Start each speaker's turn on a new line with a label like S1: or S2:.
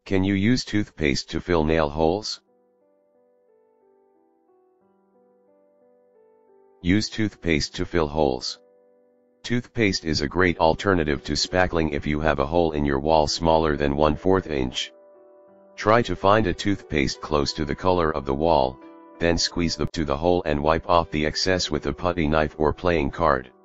S1: Can you use toothpaste to fill nail holes? Use toothpaste to fill holes. Toothpaste is a great alternative to spackling if you have a hole in your wall smaller than 1/4 inch. Try to find a toothpaste close to the color of the wall, then squeeze to the hole and wipe off the excess with a putty knife or playing card.